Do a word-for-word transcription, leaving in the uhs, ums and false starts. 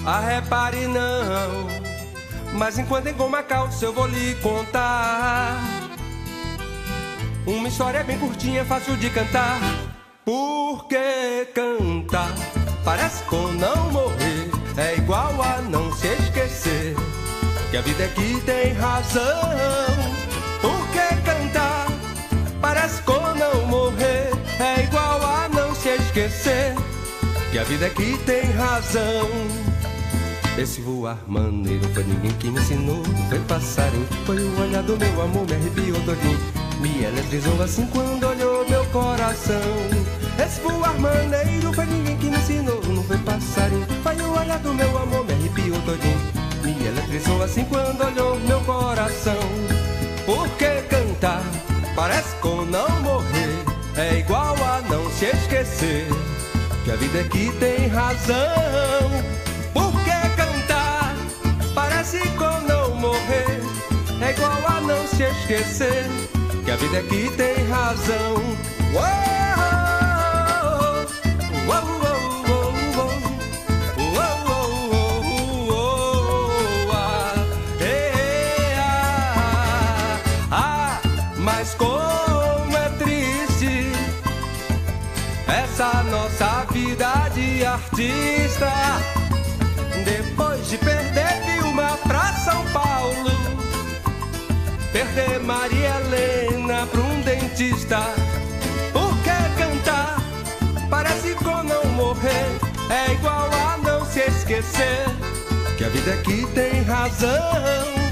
Ah, repare não, mas enquanto em goma calça eu vou lhe contar uma história bem curtinha, fácil de cantar. Porque cantar parece com não morrer, é igual a não se esquecer que a vida é que tem razão. Porque cantar parece com não morrer, é igual a não se esquecer que a vida é que tem razão. Esse voar maneiro foi ninguém que me ensinou, foi passarinho, foi o olhar do meu amor, me arrepiou todinho, me eletrizou assim quando olhou meu coração. Esse voar maneiro foi ninguém que me ensinou, não foi passarinho, foi o olhar do meu amor, me arrepiou todinho, me eletrizou assim quando olhou meu coração. Porque cantar parece com não morrer, é igual a não se esquecer que a vida é que tem razão. Porque cantar parece com não morrer, é igual a não se esquecer que a vida é que tem razão. Uou! Mas como é triste essa nossa vida de artista, depois de perder Vilma pra São Paulo, perder Maria Helena pra um dentista. Porque cantar parece com não morrer, é igual a não se esquecer que a vida aqui tem razão.